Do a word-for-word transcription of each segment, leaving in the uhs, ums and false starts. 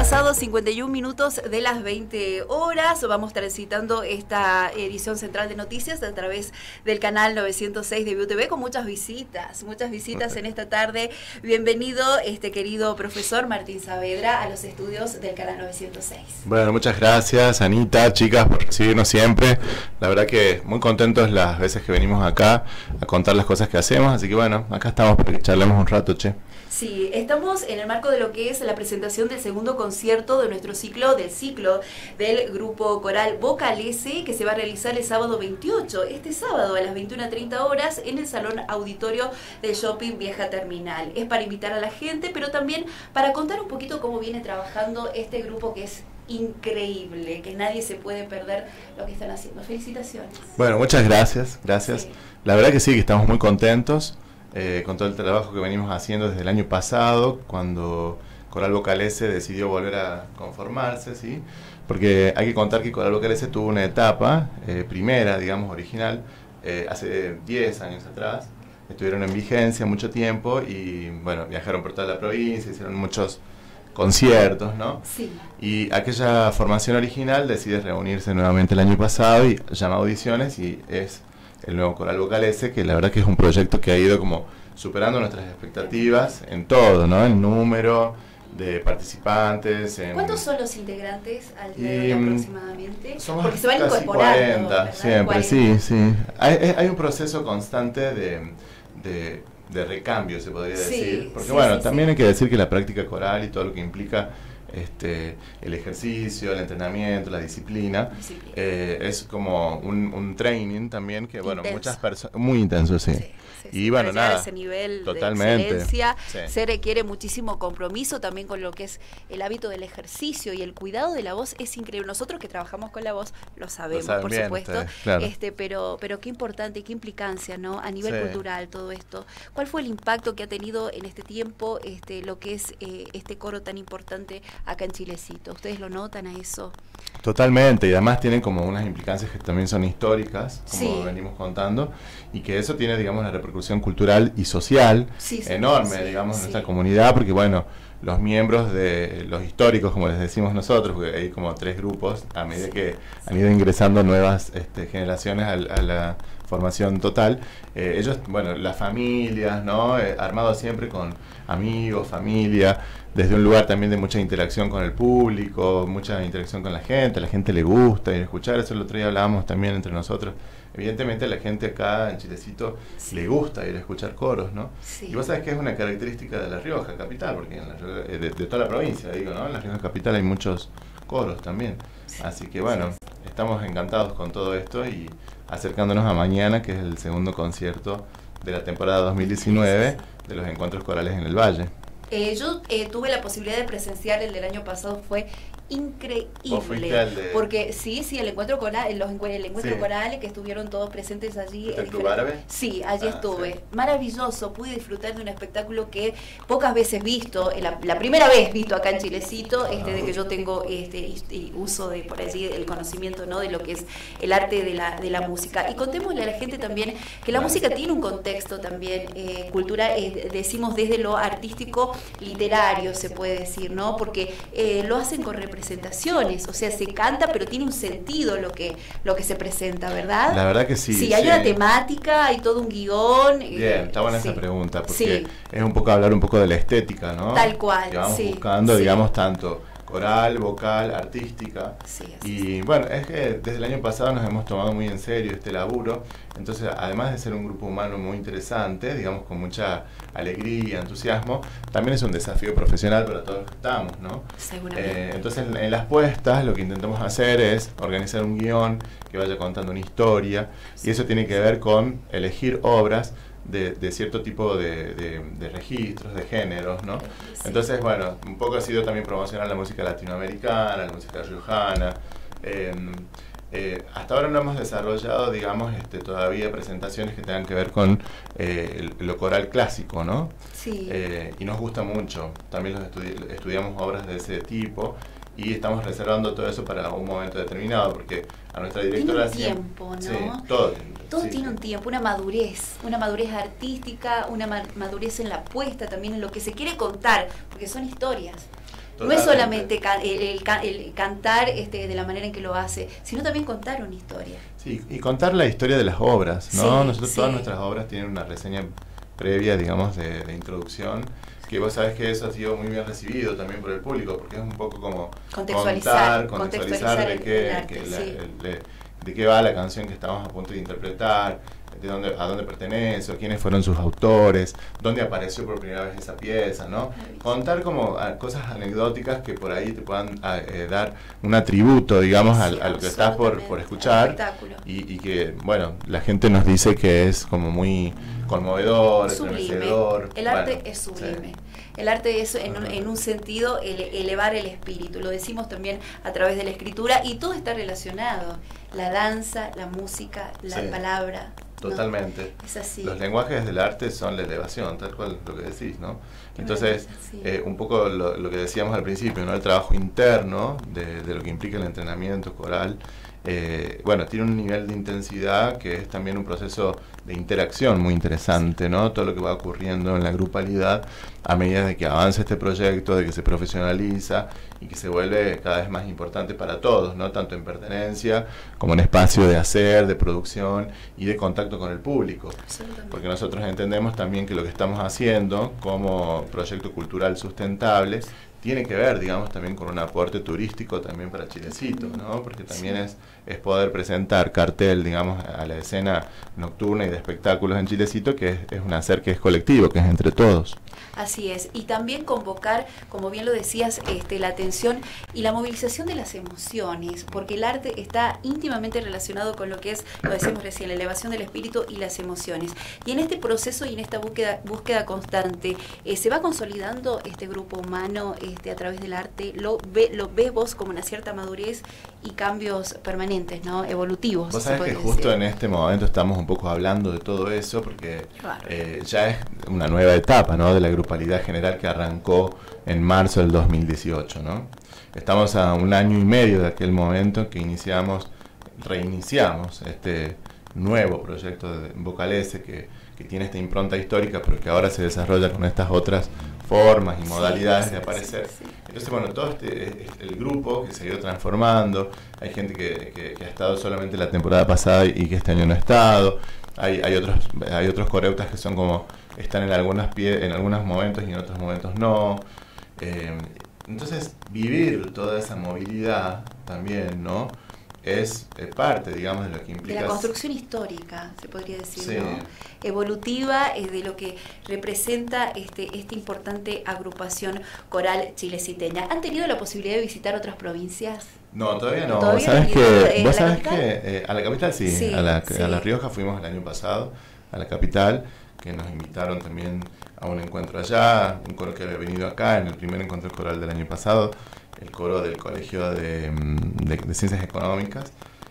pasado cincuenta y un minutos de las veinte horas. Vamos transitando esta edición central de noticias a través del canal novecientos seis de Viu T V con muchas visitas, muchas visitas en esta tarde. Bienvenido, este querido profesor Martín Saavedra, a los estudios del canal novecientos seis. Bueno, muchas gracias, Anita, chicas, por recibirnos siempre. La verdad que muy contentos las veces que venimos acá a contar las cosas que hacemos. Así que bueno, acá estamos para que charlemos un rato, che. Sí, estamos en el marco de lo que es la presentación del segundo concierto de nuestro ciclo, del ciclo del grupo coral Vocalese, que se va a realizar el sábado veintiocho, este sábado a las veintiuna treinta horas en el Salón Auditorio del Shopping Vieja Terminal. Es para invitar a la gente, pero también para contar un poquito cómo viene trabajando este grupo que es increíble, que nadie se puede perder lo que están haciendo. Felicitaciones. Bueno, muchas gracias, gracias. Sí. La verdad que sí, que estamos muy contentos. Eh, con todo el trabajo que venimos haciendo desde el año pasado, cuando Coral Vocalese decidió volver a conformarse, ¿sí? Porque hay que contar que Coral Vocalese tuvo una etapa, eh, primera, digamos, original, eh, hace diez años atrás. Estuvieron en vigencia mucho tiempo y, bueno, viajaron por toda la provincia, hicieron muchos conciertos, ¿no? Sí. Y aquella formación original decide reunirse nuevamente el año pasado y llama a audiciones y es el nuevo Coral Vocalese, que la verdad que es un proyecto que ha ido como superando nuestras expectativas en todo, ¿no? En número de participantes. En... ¿Cuántos son los integrantes al día de hoy aproximadamente? Somos Porque se van casi incorporando, cuarenta, ¿verdad? siempre, cuarenta. sí, sí. Hay, hay un proceso constante de, de, de recambio, se podría Sí, decir. Porque sí, bueno, sí, también sí. hay que decir que la práctica coral y todo lo que implica Este, el ejercicio, el entrenamiento, la disciplina, disciplina. Eh, es como un, un training también que, bueno, intenso. muchas personas, muy intenso, sí. sí. Sí, y sí, bueno, para nada, ese nivel totalmente, de excelencia sí. Se requiere muchísimo compromiso también con lo que es el hábito del ejercicio y el cuidado de la voz. Es increíble. Nosotros que trabajamos con la voz lo sabemos, lo por bien, supuesto, ustedes, claro. este, pero, pero qué importante, qué implicancia, ¿no? A nivel sí. cultural todo esto. ¿Cuál fue el impacto que ha tenido en este tiempo este, lo que es eh, este coro tan importante acá en Chilecito? ¿Ustedes lo notan a eso? Totalmente, y además tienen como unas implicancias que también son históricas, como sí. venimos contando, y que eso tiene, digamos, una repercusión cultural y social sí, sí, enorme, sí, digamos, en sí. nuestra comunidad, porque bueno, los miembros de los históricos, como les decimos nosotros, porque hay como tres grupos, a medida sí, que han ido ingresando nuevas este, generaciones a, a la formación total, eh, ellos, bueno, las familias, ¿no? Eh, armados siempre con amigos, familia, desde un lugar también de mucha interacción con el público, mucha interacción con la gente, a la gente le gusta ir a escuchar, eso el otro día hablábamos también entre nosotros. Evidentemente a la gente acá en Chilecito sí. le gusta ir a escuchar coros, ¿no? Sí. Y vos sabés que es una característica de La Rioja capital, porque en la, de, de toda la provincia, digo, ¿no? En La Rioja capital hay muchos coros también. Sí. Así que bueno, sí. estamos encantados con todo esto y acercándonos a mañana, que es el segundo concierto de la temporada dos mil diecinueve de los encuentros corales en el Valle. Eh, yo eh, tuve la posibilidad de presenciar el del año pasado, fue increíble, de... porque sí, sí, el encuentro coral, los el encuentro sí. coral que estuvieron todos presentes allí. ¿El Club Árabe? Sí, allí ah, estuve, sí. maravilloso, pude disfrutar de un espectáculo que pocas veces visto, la, la primera vez visto acá en Chilecito, este, de que yo tengo este y, y uso de por allí el conocimiento, ¿no? De lo que es el arte de la, de la música. Y contémosle a la gente también que la música tiene un contexto también eh, cultural, eh, decimos desde lo artístico, literario se puede decir, ¿no? Porque eh, lo hacen con representaciones, o sea, se canta pero tiene un sentido lo que lo que se presenta, ¿verdad? La verdad que sí. Sí, hay sí. una temática, hay todo un guión. Bien, eh, está buena sí. esa pregunta, porque sí. es un poco hablar un poco de la estética, ¿no? Tal cual, que vamos sí. buscando, sí. digamos, tanto coral, vocal, artística. Sí, y es. bueno, es que desde el año pasado nos hemos tomado muy en serio este laburo, entonces además de ser un grupo humano muy interesante, digamos con mucha alegría, entusiasmo, también es un desafío profesional para todos los que estamos, ¿no? Seguramente. Eh, entonces en, en las puestas lo que intentamos hacer es organizar un guión que vaya contando una historia, sí. y eso tiene que ver con elegir obras De, de cierto tipo de, de, de registros, de géneros, ¿no? Sí. Entonces, bueno, un poco ha sido también promocionar la música latinoamericana, la música riojana. Eh, eh, hasta ahora no hemos desarrollado, digamos, este, todavía presentaciones que tengan que ver con eh, el, lo coral clásico, ¿no? Sí. Eh, y nos gusta mucho. También los estudi estudiamos obras de ese tipo y estamos reservando todo eso para un momento determinado, porque a nuestra directora... Tiene un tiempo, ¿no? Sí, todo. Todo sí, tiene sí. un tiempo, una madurez, una madurez artística, una ma madurez en la puesta, también en lo que se quiere contar, porque son historias. No es solamente can, el, el, el cantar este, de la manera en que lo hace, sino también contar una historia. Sí, y contar la historia de las obras, ¿no? Sí, Nosotros sí. todas nuestras obras tienen una reseña previa, digamos, de, de introducción, que vos sabés que eso ha sido muy bien recibido también por el público, porque es un poco como contextualizar, contar, contextualizar, contextualizar de, qué, el arte, que la, sí. el, de, de qué va la canción que estamos a punto de interpretar, de dónde, a dónde pertenece, o quiénes fueron sus autores, dónde apareció por primera vez esa pieza, ¿no? Contar como a, cosas anecdóticas que por ahí te puedan a, eh, dar un atributo, digamos, sí, al, a lo que estás por, por escuchar, y, y que, bueno, la gente nos dice que es como muy conmovedor, estremecedor. El arte bueno, es sublime. Sí. El arte es, en un, en un sentido, ele, elevar el espíritu. Lo decimos también a través de la escritura, y todo está relacionado. La danza, la música, la sí. palabra. Totalmente. No, es así. Los lenguajes del arte son la elevación, tal cual lo que decís, ¿no? Entonces, sí. eh, un poco lo, lo que decíamos al principio, ¿no? El trabajo interno de, de lo que implica el entrenamiento coral, eh, bueno, tiene un nivel de intensidad que es también un proceso de interacción muy interesante, ¿no? Todo lo que va ocurriendo en la grupalidad a medida de que avanza este proyecto, de que se profesionaliza y que se vuelve cada vez más importante para todos, ¿no? Tanto en pertenencia como en espacio de hacer, de producción y de contacto con el público. Porque nosotros entendemos también que lo que estamos haciendo como proyecto cultural sustentable tiene que ver, digamos, también con un aporte turístico también para Chilecito, ¿no? Porque también sí. es, es poder presentar cartel, digamos, a la escena nocturna y de espectáculos en Chilecito, que es, es un hacer que es colectivo, que es entre todos. Así es, y también convocar, como bien lo decías, este, la atención y la movilización de las emociones, porque el arte está íntimamente relacionado con lo que es, lo decíamos recién, la elevación del espíritu y las emociones. Y en este proceso y en esta búsqueda, búsqueda constante, eh, se va consolidando este grupo humano este, a través del arte. Lo, ve, lo ves vos como una cierta madurez y cambios permanentes, ¿no? Evolutivos. Vos sabés que justo decir. en este momento estamos un poco hablando de todo eso, porque claro. eh, ya es una nueva etapa, ¿no? De la grupalidad general que arrancó en marzo del dos mil dieciocho, ¿no? Estamos a un año y medio de aquel momento que iniciamos, reiniciamos este nuevo proyecto de Vocalese que, que tiene esta impronta histórica, pero que ahora se desarrolla con estas otras formas y modalidades sí, de aparecer. Sí, sí. Entonces, bueno, todo este, el grupo que se ha ido transformando, hay gente que, que, que ha estado solamente la temporada pasada y que este año no ha estado, hay, hay otros hay otros coreutas que son como, están en algunas pie, en algunos momentos y en otros momentos no. Eh, entonces, vivir toda esa movilidad también, ¿no? Es eh, parte, digamos, de lo que implica... De la construcción histórica, se podría decir, sí. ¿no? Evolutiva, eh, de lo que representa este, esta importante agrupación coral chileciteña. ¿Han tenido la posibilidad de visitar otras provincias? No, todavía no. ¿Todavía ¿Sabes no que, eh, ¿Vos sabés que eh, a la capital sí, sí, a, la, sí. a La Rioja fuimos el año pasado, a la capital, que nos invitaron también a un encuentro allá, un coro que había venido acá en el primer encuentro coral del año pasado, el coro del Colegio de, de, de Ciencias Económicas,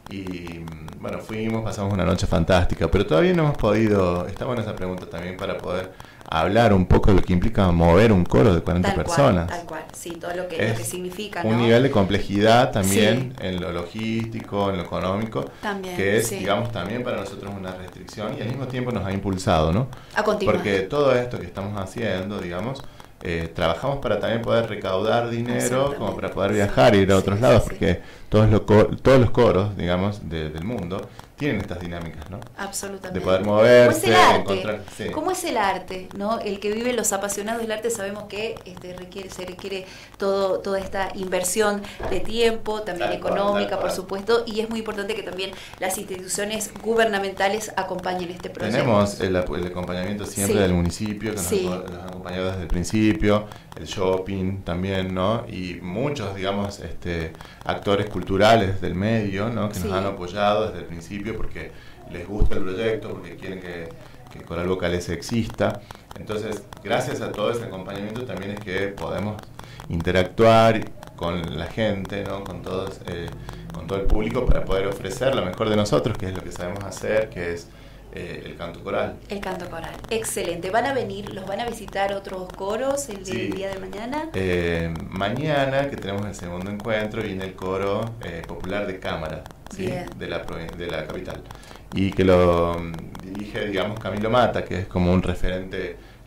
y bueno, fuimos, pasamos una noche fantástica, pero todavía no hemos podido, está buena esa pregunta también para poder hablar un poco de lo que implica mover un coro de cuarenta tal personas. Cual, tal cual, sí, todo lo que, lo que significa, ¿no? Un nivel de complejidad también sí. en lo logístico, en lo económico, también, que es, sí. digamos, también para nosotros una restricción y al mismo tiempo nos ha impulsado, ¿no? A continuar. Porque todo esto que estamos haciendo, digamos, eh, trabajamos para también poder recaudar dinero como para poder viajar e ir a otros sí, lados, sí, porque sí. Todos, los todos los coros, digamos, de, del mundo tienen estas dinámicas, ¿no? Absolutamente. De poder moverse, ¿Cómo es el arte? encontrar... Sí. ¿Cómo es el arte? ¿No? El que vive, los apasionados del arte, sabemos que este, requiere, se requiere todo, toda esta inversión de tiempo, también tal económica, cual, por supuesto, y es muy importante que también las instituciones gubernamentales acompañen este proceso. Tenemos el, el acompañamiento siempre sí. del municipio, que nos, sí. nos ha acompañado desde el principio, el shopping también, ¿no? Y muchos, digamos, este, actores culturales del medio, ¿no? Que sí. nos han apoyado desde el principio porque les gusta el proyecto, porque quieren que, que Coral Vocalese exista. Entonces, gracias a todo ese acompañamiento también es que podemos interactuar con la gente, ¿no? Con todos, eh, con todo el público para poder ofrecer lo mejor de nosotros, que es lo que sabemos hacer, que es Eh, el canto coral. El canto coral, excelente. ¿Van a venir, los van a visitar otros coros el, sí. el día de mañana? Eh, mañana, que tenemos el segundo encuentro, viene el coro eh, popular de cámara, ¿sí? de, la, de la capital. Y que lo um, dirige, digamos, Camilo Mata, que es como un referente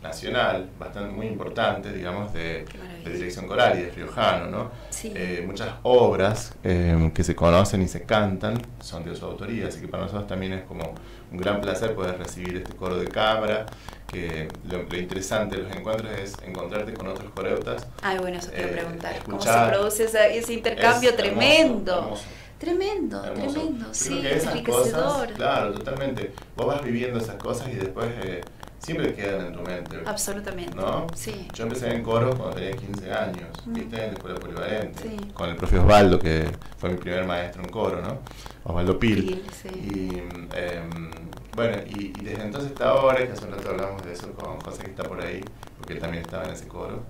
nacional, bastante muy importante, digamos, de, de dirección coral y de riojano, ¿no? Sí. Eh, muchas obras eh, que se conocen y se cantan son de su autoría, así que para nosotros también es como un gran placer poder recibir este coro de cámara, que lo, lo interesante de los encuentros es encontrarte con otros coreutas. Ay, bueno, eso quiero eh, preguntar, escuchar, ¿cómo se produce ese, ese intercambio es tremendo? Hermoso, hermoso. Tremendo, hermoso. tremendo, Creo sí, que esas enriquecedor. Cosas, claro, totalmente. Vos vas viviendo esas cosas y después eh, siempre quedan en tu mente. Absolutamente. ¿No? Sí. Yo empecé en coro cuando tenía quince años, mm. ¿viste? En la escuela polivalente, sí. con el profe Osvaldo, que fue mi primer maestro en coro, ¿no? Osvaldo Pil. Pil sí. Y eh, bueno, y, y desde entonces hasta ahora, que hace un rato hablamos de eso con José, que está por ahí, porque él también estaba en ese coro.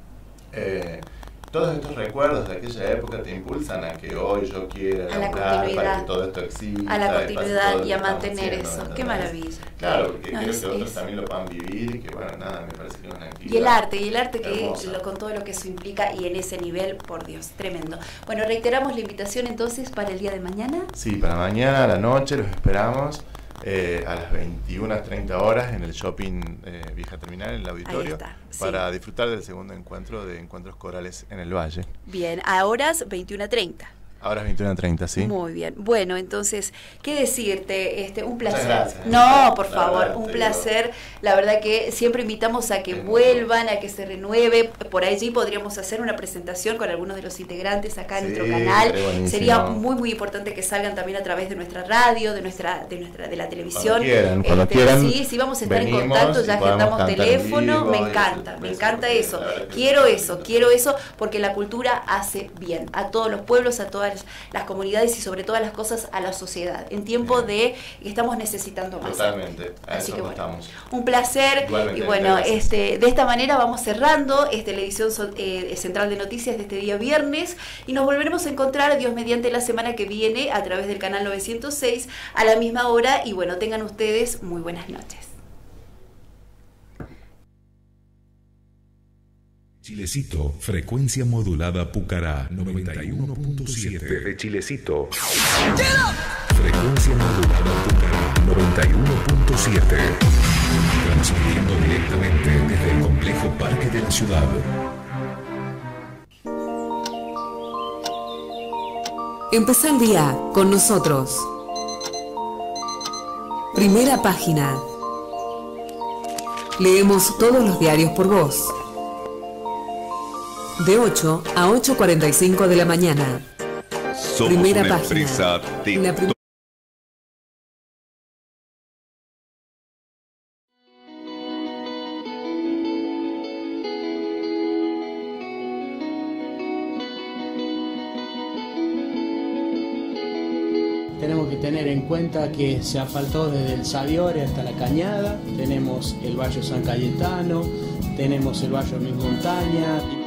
Eh, Todos estos recuerdos de aquella época te impulsan a que hoy yo quiera hablar para que todo esto exista. A la continuidad y a mantener eso. Haciendo, Qué maravilla. Claro, porque no, creo es, que otros es. también lo puedan vivir y que, bueno, nada, me parece que es una actividad. Y el arte, y el arte que hermosa. con todo lo que eso implica y en ese nivel, por Dios, tremendo. Bueno, reiteramos la invitación entonces para el día de mañana. Sí, para mañana a la noche los esperamos. Eh, a las veintiuna treinta horas en el shopping eh, Vieja Terminal, en el auditorio, está, sí. para disfrutar del segundo encuentro de encuentros corales en el Valle. Bien, a horas veintiuna treinta. Ahora es veintiuna treinta, sí. Muy bien. Bueno, entonces, ¿qué decirte? Este, un placer. Gracias, no, por favor, verdad, un placer. La verdad que siempre invitamos a que es vuelvan, a que se renueve. Por allí podríamos hacer una presentación con algunos de los integrantes acá en sí, nuestro canal. Sería buenísimo. muy, muy importante que salgan también a través de nuestra radio, de nuestra, de nuestra, de la televisión. Cuando quieran, cuando este, quieran. Sí, sí, vamos a estar en venimos contacto, ya agendamos teléfono. Vivo, me encanta, eso, me eso, encanta eso, eso. Quiero eso, quiero eso, porque la cultura hace bien a todos los pueblos, a todas las comunidades y sobre todas las cosas a la sociedad, en tiempo de que estamos necesitando más. Totalmente, a Así eso que bueno, estamos. un placer. Igualmente, y bueno, gracias. este, de esta manera vamos cerrando este, la edición eh, central de noticias de este día viernes y nos volveremos a encontrar, Dios mediante, la semana que viene a través del canal novecientos seis a la misma hora y bueno, tengan ustedes muy buenas noches. Chilecito, frecuencia modulada Pucará noventa y uno punto siete. Desde Chilecito. Frecuencia modulada Pucará noventa y uno punto siete. Transmitiendo directamente desde el complejo Parque de la Ciudad. Empezá el día con nosotros. Primera página. Leemos todos los diarios por vos. De ocho a ocho cuarenta y cinco de la mañana. Somos Primera una página. empresa de... La prim- Tenemos que tener en cuenta que se asfaltó desde el Sabiore hasta la Cañada, tenemos el Valle San Cayetano, tenemos el Valle Mis Montañas.